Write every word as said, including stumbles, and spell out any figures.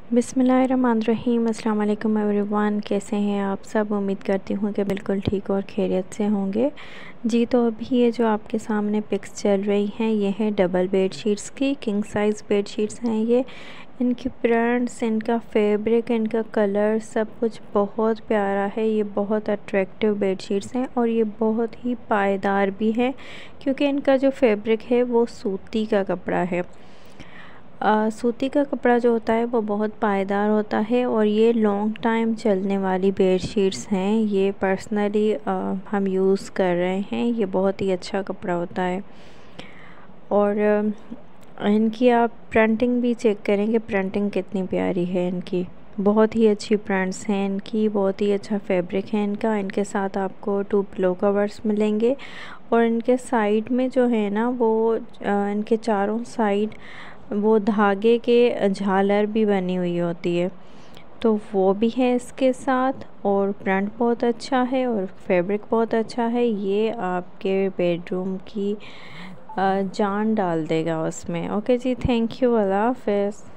बिस्मिल्लाहिर्रहमानिर्रहीम। अस्सलाम वालेकुम एवरीवन, कैसे हैं आप सब। उम्मीद करती हूँ कि बिल्कुल ठीक और खैरियत से होंगे जी। तो अभी ये जो आपके सामने पिक्स चल रही हैं ये है डबल बेड शीट्स की, किंग साइज़ बेड शीट्स हैं ये। इनकी प्रिंट्स, इनका फैब्रिक, इनका कलर सब कुछ बहुत प्यारा है। ये बहुत अट्रैक्टिव बेड शीट्स हैं और ये बहुत ही पायदार भी है क्योंकि इनका जो फैब्रिक है वो सूती का कपड़ा है। आ, सूती का कपड़ा जो होता है वो बहुत पायदार होता है और ये लॉन्ग टाइम चलने वाली बेड शीट्स हैं। ये पर्सनली हम यूज़ कर रहे हैं। ये बहुत ही अच्छा कपड़ा होता है और आ, इनकी आप प्रिंटिंग भी चेक करेंगे, प्रिंटिंग कितनी प्यारी है इनकी। बहुत ही अच्छी प्रिंट्स हैं इनकी, बहुत ही अच्छा फैब्रिक है इनका। इनके साथ आपको टू पिलो कवर्स मिलेंगे और इनके साइड में जो है ना वो आ, इनके चारों साइड वो धागे के झालर भी बनी हुई होती है, तो वो भी है इसके साथ। और प्रिंट बहुत अच्छा है और फैब्रिक बहुत अच्छा है। ये आपके बेडरूम की जान डाल देगा उसमें। ओके जी, थैंक यू, अल्लाह हाफ़िज़।